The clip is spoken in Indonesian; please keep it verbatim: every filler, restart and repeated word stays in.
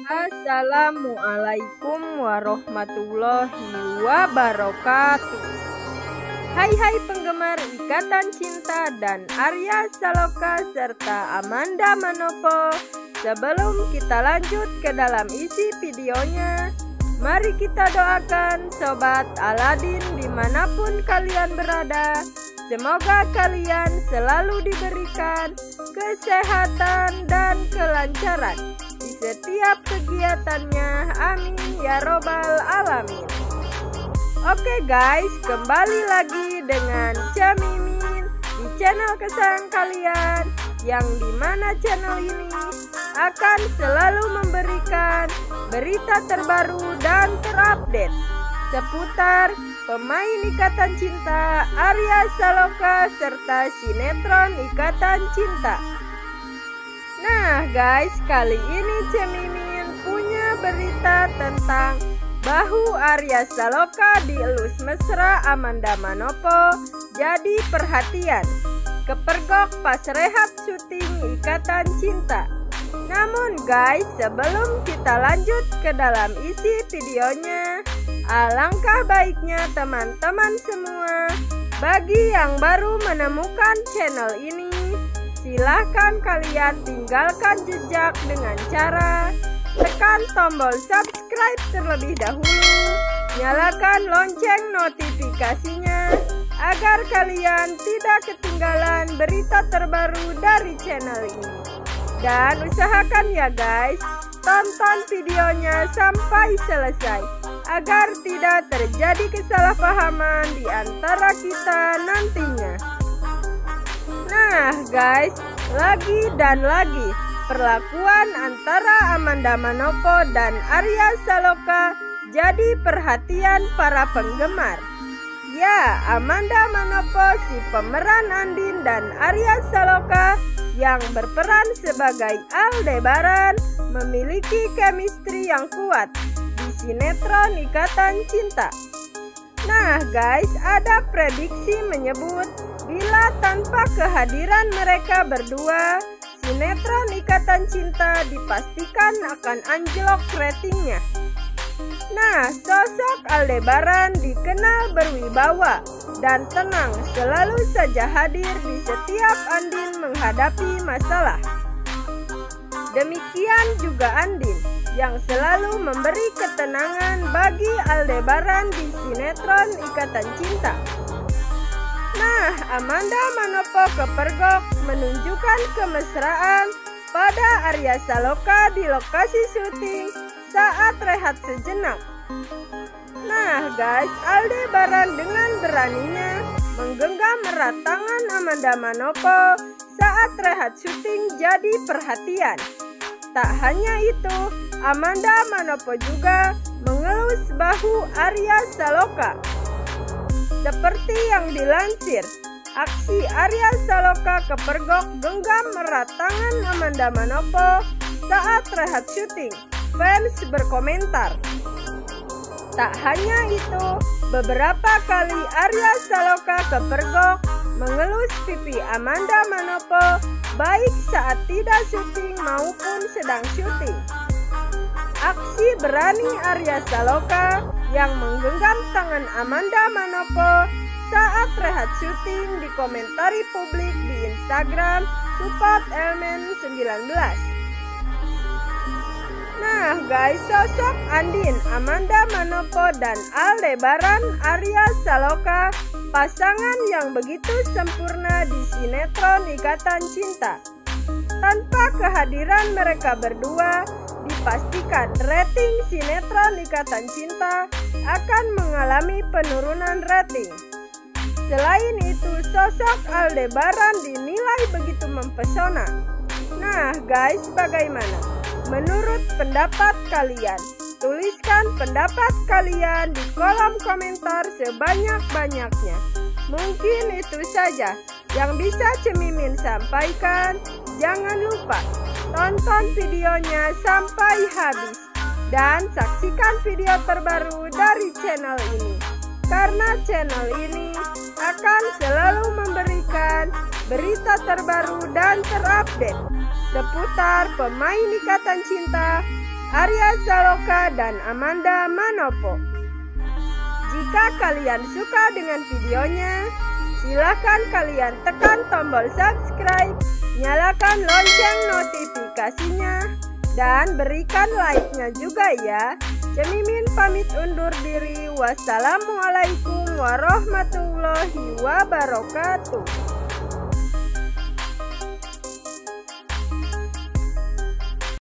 Assalamualaikum warahmatullahi wabarakatuh. Hai hai penggemar Ikatan Cinta dan Arya Saloka serta Amanda Manopo. Sebelum kita lanjut ke dalam isi videonya, mari kita doakan Sobat Aladin dimanapun kalian berada. Semoga kalian selalu diberikan kesehatan dan kelancaran di setiap kegiatannya, amin ya robbal alamin. Oke guys, kembali lagi dengan Cemimin di channel kesayangan kalian, yang dimana channel ini akan selalu memberikan berita terbaru dan terupdate seputar pemain Ikatan Cinta Arya Saloka serta sinetron Ikatan Cinta. Nah guys, kali ini Cemimin punya berita tentang bahu Arya Saloka dielus mesra Amanda Manopo jadi perhatian. Kepergok pas rehat syuting Ikatan Cinta. Namun guys, sebelum kita lanjut ke dalam isi videonya, alangkah baiknya teman-teman semua, bagi yang baru menemukan channel ini, silahkan kalian tinggalkan jejak dengan cara tekan tombol subscribe terlebih dahulu, nyalakan lonceng notifikasinya agar kalian tidak ketinggalan berita terbaru dari channel ini. Dan usahakan ya guys, tonton videonya sampai selesai agar tidak terjadi kesalahpahaman di antara kita nantinya. Nah guys, lagi dan lagi perlakuan antara Amanda Manopo dan Arya Saloka jadi perhatian para penggemar. Ya, Amanda Manopo si pemeran Andin dan Arya Saloka yang berperan sebagai Aldebaran memiliki chemistry yang kuat di sinetron Ikatan Cinta. Nah guys, ada prediksi menyebut bila tanpa kehadiran mereka berdua, sinetron Ikatan Cinta dipastikan akan anjlok ratingnya. Nah, sosok Aldebaran dikenal berwibawa dan tenang, selalu saja hadir di setiap Andin menghadapi masalah. Demikian juga Andin yang selalu memberi ketenangan bagi Aldebaran di sinetron Ikatan Cinta. Nah, Amanda Manopo kepergok menunjukkan kemesraan pada Arya Saloka di lokasi syuting saat rehat sejenak. Nah guys, Aldebaran dengan beraninya menggenggam erat tangan Amanda Manopo saat rehat syuting jadi perhatian. Tak hanya itu, Amanda Manopo juga mengelus bahu Arya Saloka. Seperti yang dilansir, aksi Arya Saloka kepergok genggam erat tangan Amanda Manopo saat rehat syuting. Fans berkomentar. Tak hanya itu, beberapa kali Arya Saloka kepergok mengelus pipi Amanda Manopo baik saat tidak syuting maupun sedang syuting. Aksi berani Arya Saloka yang menggenggam tangan Amanda Manopo saat rehat syuting dikomentari publik di Instagram Support Elmen sembilan belas. Nah guys, sosok Andin, Amanda Manopo dan Aldebaran Arya Saloka, pasangan yang begitu sempurna di sinetron Ikatan Cinta. Tanpa kehadiran mereka berdua, dipastikan rating sinetron Ikatan Cinta akan mengalami penurunan rating. Selain itu, sosok Aldebaran dinilai begitu mempesona. Nah guys, bagaimana menurut pendapat kalian? Tuliskan pendapat kalian di kolom komentar sebanyak-banyaknya. Mungkin itu saja yang bisa Cemimin sampaikan. Jangan lupa tonton videonya sampai habis dan saksikan video terbaru dari channel ini, karena channel ini akan selalu memberikan berita terbaru dan terupdate seputar pemain Ikatan Cinta Arya Saloka, dan Amanda Manopo. Jika kalian suka dengan videonya, silakan kalian tekan tombol subscribe, nyalakan lonceng notifikasinya, dan berikan like-nya juga ya. Cemimin pamit undur diri. Wassalamualaikum warahmatullahi wabarakatuh.